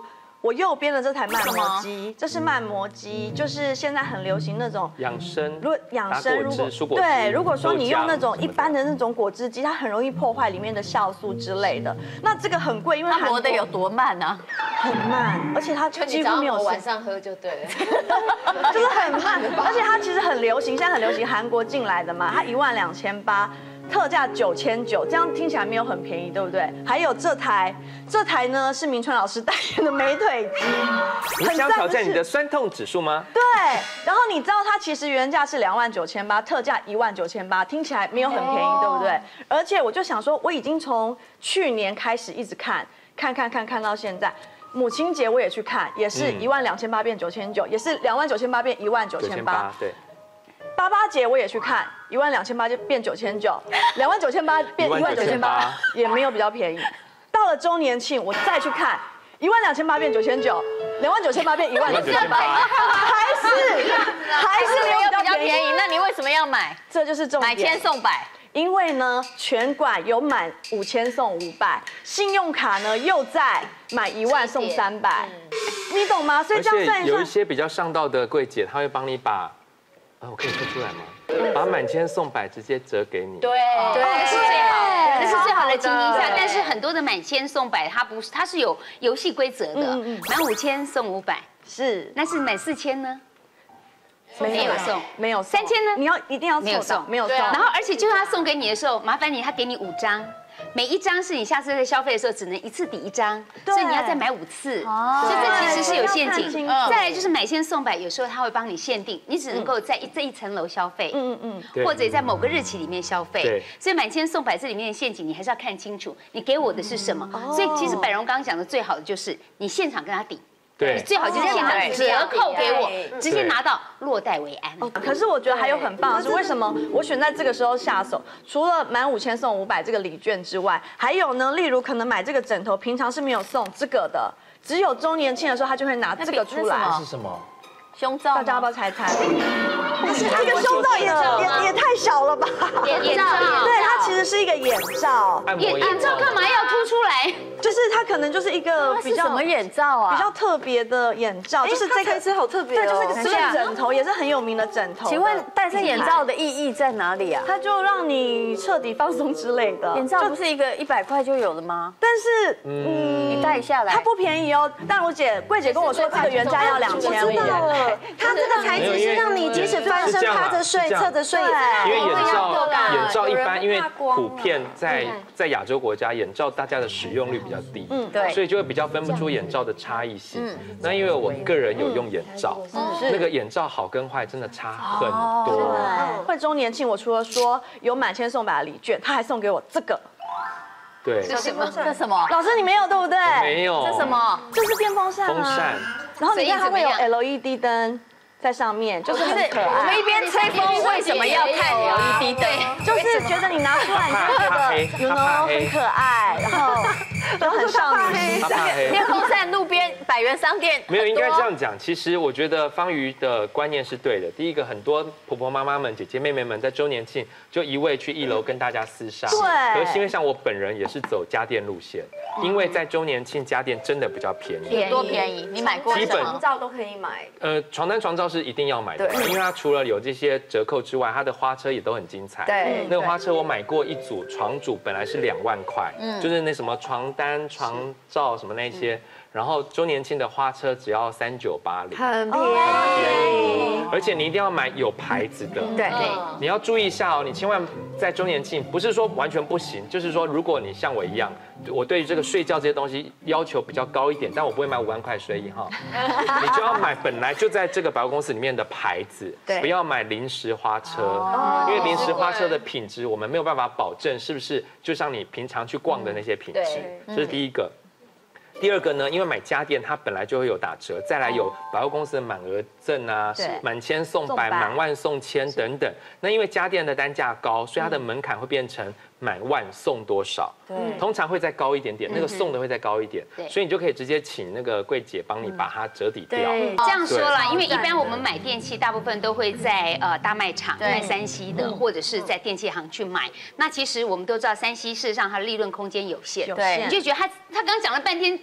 S10: 我右边的这台慢磨机，这是慢磨机，就是现在很流行那种
S4: 养生。
S10: 如果对，如果说你用那种一般的那种果汁机，它很容易破坏里面的酵素之类的。那这个很贵，因为
S1: 它磨的有多慢呢？
S10: 很慢，而且它几乎没有。
S5: 晚上喝就对了，
S10: 就是很慢，而且它其实很流行，现在很流行韩国进来的嘛，它12800。特价9900，这样听起来没有很便宜，对不对？还有这台呢是明春老师代言的美腿机，
S4: 你想挑战你的酸痛指数吗？
S10: 对，然后你知道它其实原价是29800，特价19800，听起来没有很便宜，对不对？而且我就想说，我已经从去年开始一直看到现在。母亲节我也去看，也是12800变9900，也是29800变19800，
S4: 对。
S10: 88节我也去看，12800就变9900，29800变19800，也没有比较便宜。到了周年庆，我再去看，12800变9900，29800变19800，还是没有比较便宜。
S1: 那你为什么要买？
S10: 这就是重点。
S1: 买千送百。
S10: 因为呢，全馆有满5000送500，信用卡呢又在买1万送300，你懂吗？所以这样算一算，
S4: 有一些比较上道的柜姐，她会帮你把。我可以说出来吗？把满千送百直接折给你。
S8: 对，那是最好，那是最好的情形下。但是很多的满千送百，它是有游戏规则的，满5000送500，
S10: 是。
S8: 那是满4000呢？
S10: 没有送。
S8: 3000呢？
S10: 你要一定要
S8: 没有送，
S10: 没有送。
S8: 然后而且就是他送给你的时候，麻烦你他给你5张。每一张是你下次在消费的时候只能一次抵1张，所以你要再买5次，所以这其实是有陷阱。再来就是买千送百，有时候他会帮你限定，你只能够在这一层楼消费，或者在某个日期里面消费。所以买千送百这里面的陷阱，你还是要看清楚，你给我的是什么。所以其实百荣刚刚讲的最好的就是你现场跟他抵。你最好就是现场折扣给我，直接拿到落袋为安。
S10: 可是我觉得还有很棒的是，为什么我选在这个时候下手？除了满5000送500这个礼券之外，还有呢，例如可能买这个枕头，平常是没有送这个的，只有周年庆的时候他就会拿这个出来。
S4: 是什么？
S1: 胸罩，
S10: 大家要不要猜猜？这个胸罩也太小了吧？
S8: 眼罩，
S10: 对，它其实是一个眼罩。
S8: 眼罩干嘛要凸出来？
S10: 就是它可能就是一个比较
S1: 什么眼罩啊？
S10: 比较特别的眼罩，就是这个
S6: 材质好特别。
S10: 对，就是这个枕头也是很有名的枕头。
S1: 请问戴这眼罩的意义在哪里啊？
S10: 它就让你彻底放松之类的。
S1: 眼罩不是一个100块就有了吗？
S10: 但是
S1: 你戴下来，
S10: 它不便宜哦。但我柜姐跟我说，这个原价要2500。
S9: 它这个材质是让你即使翻身、趴着睡、侧着睡，
S4: 因为眼罩一般，因为普遍在亚洲国家，眼罩大家的使用率比较低，
S1: 对，
S4: 所以就会比较分不出眼罩的差异性。那因为我个人有用眼罩，那个眼罩好跟坏真的差很多。
S10: 会周年庆，我除了说有满千送百的礼券，他还送给我这个。
S4: 对，
S1: 这什么？这什么？
S10: 老师你没有对不对？
S4: 没有。
S1: 这什么？
S10: 这是电风扇。
S4: 风扇。
S10: 然后你看它会有 LED 灯在上面，就是很可爱。
S1: 我们一边吹风，为什么要看 LED 灯？
S10: 就是觉得你拿出来，你就觉得 you know 很可爱，然后都很少女。
S1: 电风扇路边100元商店
S4: 没有，应该这样讲。其实我觉得方瑜的观念是对的。第一个，很多婆婆妈妈们、姐姐妹妹们在周年庆就一味去1楼跟大家厮杀。
S10: 对。
S4: 可是因为像我本人也是走家电路线，因为在周年庆家电真的比较便宜。
S1: 多便宜？你买过什么？
S6: 基本床罩都可以买。
S4: 床单、床罩是一定要买的，因为它除了有这些折扣之外，它的花车也都很精彩。
S1: 对。
S4: 那个花车我买过一组床组，本来是2万块，就是那什么床单、床罩什么那些。然后周年庆的花车只要3980，
S6: 很便宜，
S4: 而且你一定要买有牌子的。
S1: 对，
S4: 你要注意一下哦，你千万在周年庆不是说完全不行，就是说如果你像我一样，我对于这个睡觉这些东西要求比较高一点，但我不会买5万块睡衣哈，你就要买本来就在这个百货公司里面的牌子，不要买临时花车，因为临时花车的品质我们没有办法保证是不是就像你平常去逛的那些品质，这是第一个。第二个呢，因为买家电它本来就会有打折，再来有百货公司的满额赠啊，满千送百、满万送千等等。那因为家电的单价高，所以它的门槛会变成满万送多少，通常会再高一点点，那个送的会再高一点，所以你就可以直接请那个柜姐帮你把它折抵掉。
S8: 这样说啦，因为一般我们买电器，大部分都会在大卖场卖3C的，或者是在电器行去买。那其实我们都知道3C事实上它的利润空间有限，你就觉得他刚刚讲了半天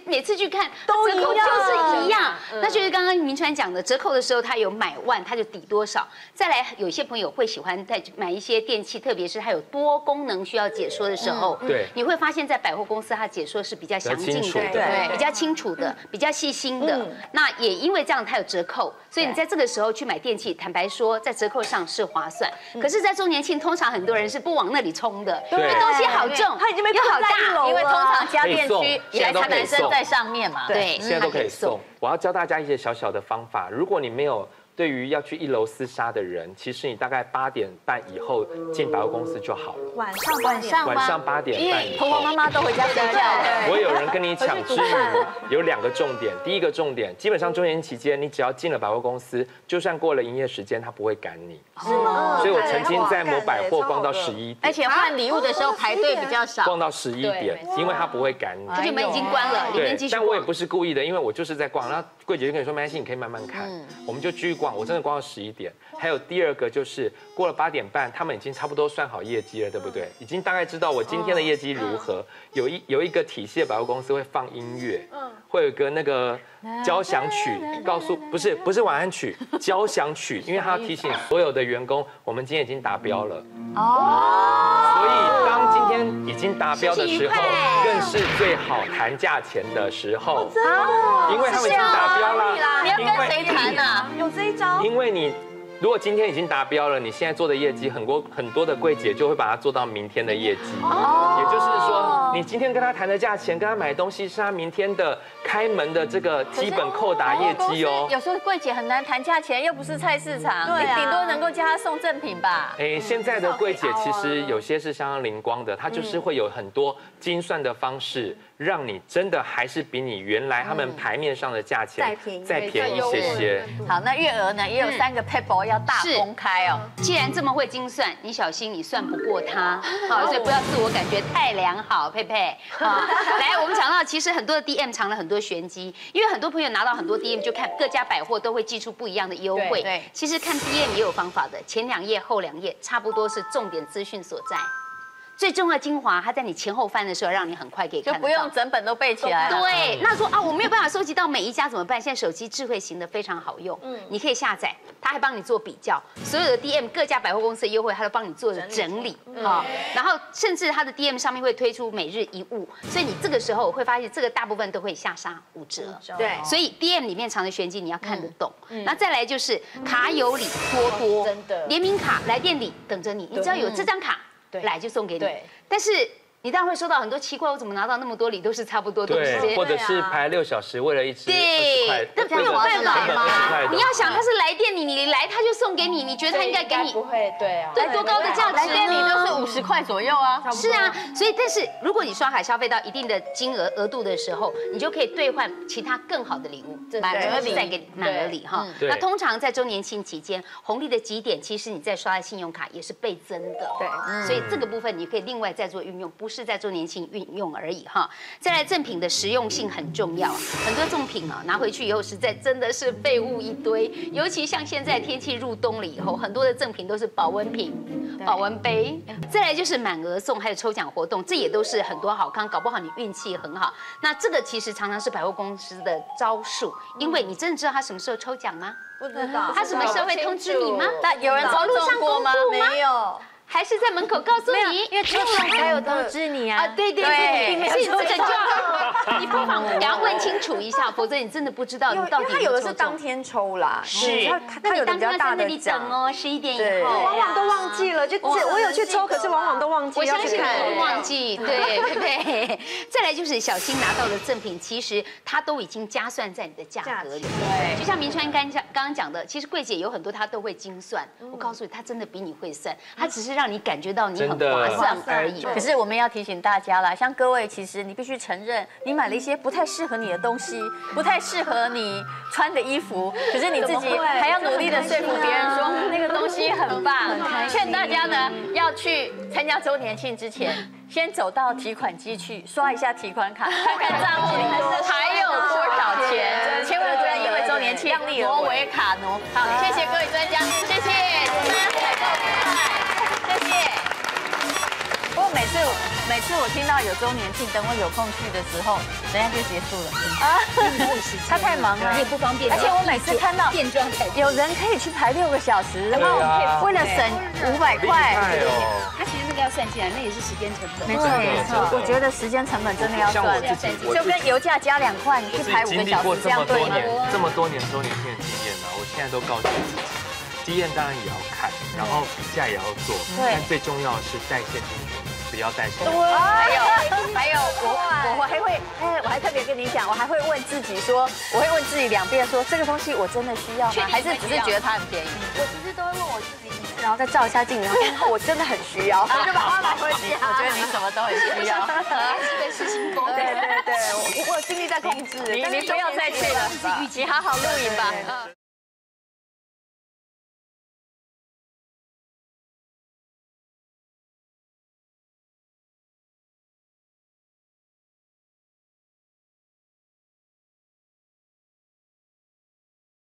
S8: 每次去看折扣就是一样。那就是刚刚明川讲的，折扣的时候他有买万，他就抵多少。再来，有些朋友会喜欢在买一些电器，特别是它有多功能需要解说的时候，
S4: 对，
S8: 你会发现在百货公司它解说是比较详尽的，
S4: 对，
S8: 比较清楚的，比较细心的。那也因为这样，它有折扣，所以你在这个时候去买电器，坦白说，在折扣上是划算。可是，在周年庆，通常很多人是不往那里冲的，因为东西好重，
S10: 它已经被好大，
S1: 因为通常家电区也才男生在上面嘛，
S8: 对，
S4: 现在都可以送。我要教大家一些小小的方法，如果你没有对于要去1楼厮杀的人，其实你大概8点半以后进百货公司就好了。
S10: 晚上
S4: 8点半以后，
S1: 婆婆妈妈都回家睡觉。
S4: 我有人跟你抢之余，有2个重点。第一个重点，基本上周年期间，你只要进了百货公司，就算过了营业时间，他不会赶你。
S10: 是吗？
S4: 所以我曾经在某百货逛到11点，
S1: 而且换礼物的时候排队比较少，
S4: 逛到11点，因为他不会赶你。
S8: 而且门已经关了，里面继续逛。
S4: 但我也不是故意的，因为我就是在逛，然后柜姐就跟你说没关系，你可以慢慢看，我们就继续逛。我真的逛到11点。还有第2个就是过了8点半，他们已经差不多算好业绩了，对不对？已经大概知道我今天的业绩如何。有一个体系的百货公司会放音乐，会有一个那个交响曲，告诉不是晚安曲，交响曲，因为他要提醒所有的员工，我们今天已经达标了。所以当今天已经达标的时候，更是最好谈价钱的时候，因为他们已经达标了。
S1: 你要跟谁谈啊？
S10: 有这一招？
S4: 因为你如果今天已经达标了，你现在做的业绩很多的柜姐就会把它做到明天的业绩。也就是说，你今天跟他谈的价钱，跟他买东西是他明天的开门的这个基本扣打业绩哦。
S1: 有时候柜姐很难谈价钱，又不是菜市场，你顶多能够叫他送赠品吧。
S4: 现在的柜姐其实有些是相当灵光的，她就是会有很多精算的方式，让你真的还是比你原来他们牌面上的价钱再便宜一些。
S1: 好，那月娥呢也有3个 paper 要大公开哦。
S8: 既然这么会精算，你小心你算不过他，好，所以不要自我感觉太良好，佩佩。好，来，我们讲到其实很多的 DM 藏了很多玄机，因为很多朋友拿到很多 DM 就看各家百货都会寄出不一样的优惠。对，其实看 DM 也有方法的，前2页后2页差不多是重点资讯所在。最重要的精华，它在你前后翻的时候，让你很快可以看得到，
S1: 就不用整本都背起来了。
S8: 对，那说啊，我没有办法收集到每一家怎么办？现在手机智慧型的非常好用，你可以下载，它还帮你做比较，所有的 DM 各家百货公司的优惠，它都帮你做整理啊。然后甚至它的 DM 上面会推出每日一物，所以你这个时候会发现，这个大部分都会下杀5折。
S6: 对，
S8: 所以 DM 里面藏的玄机你要看得懂。那再来就是卡有礼多，真的联名卡来店里等着你，你只要有这张卡。来就送给你，但是你当然会收到很多奇怪，我怎么拿到那么多礼都是差不多的时间，
S4: 或者是排6小时为了一支20块，
S8: 那没有办法吗？你要想他是来店里，你来他就送给你，你觉得他应该给你
S6: 不会对啊？
S8: 对，多高的价值？
S1: 来店里都是50块左右啊。
S8: 是啊，所以但是如果你刷卡消费到一定的金额度的时候，你就可以兑换其他更好的礼物，
S1: 满额礼
S8: 再给你满额礼哈。那通常在周年庆期间，红利的积点，其实你在刷的信用卡也是倍增的。对，所以这个部分你可以另外再做运用，不是在周年庆运用而已哈。再来赠品的实用性很重要，很多赠品啊拿回去以后，实在真的是废物一堆。尤其像现在天气入冬了以后，很多的赠品都是保温瓶、保温杯。再来就是满额送，还有抽奖活动，这也都是很多好康，搞不好你运气很好。那这个其实常常是百货公司的招数，因为你真的知道他什么时候抽奖吗？
S6: 不知道。
S8: 他什么时候会通知你吗？
S1: 但有人
S8: 网络上公布吗？
S6: 没有。
S8: 还是在门口告诉你，
S2: 因为抽奖才有通知你啊。
S8: 对，所以这个就要你不妨也要问清楚一下，否则你真的不知道你到底。
S6: 他有的是当天抽啦，
S8: 是，那你当天要在那里等哦，11点以后。
S9: 往往都忘记了，就我有去抽，可是往往都忘记。
S8: 我相信你会忘记，对，佩佩。再来就是小心拿到的赠品，其实它都已经加算在你的价格里。对，就像明川刚刚讲的，其实柜姐有很多她都会精算。我告诉你，她真的比你会算，她只是让你感觉到你很划算而已。
S1: 可是我们要提醒大家啦，像各位，其实你必须承认，你买了一些不太适合你的东西，不太适合你穿的衣服，可是你自己还要努力的说服别人说那个东西很棒。劝大家呢，要去参加周年庆之前，先走到提款机去刷一下提款卡，看看账户里还有多少钱，千万不要因为周年庆挪为卡奴。好，谢谢各位专家，谢谢。谢谢。 每次我听到有周年庆，等我有空去的时候，人家就结束了啊。他太忙了，
S8: 也不方便。
S1: 而且我每次看到
S8: 变装才
S1: 有人可以去排6个小时，然后为了省500块，
S8: 他其实那个要算进来，那也是时间成本。
S1: 没错没错，我觉得时间成本真的要算，就跟油价加2块，你去排5个小时，这样对吗？
S4: 这么多年周年庆的经验呢，我现在都告诉自己。经验当然也要看，然后比价也要做，但最重要的是带现金出门，不要带现金。
S1: 还有，我还特别跟你讲，我还会问自己说，我会问自己2遍说，这个东西我真的需要吗？还是只是觉得它很便宜？
S6: 我其实都会问我自己1次，然后再照一下镜，然后我真的很需要，我就把它买回家。
S1: 我觉得你什么都很需要，
S8: 是个失心疯。
S6: 对，我尽力在控制。
S1: 你不要再去了，你好好录影吧。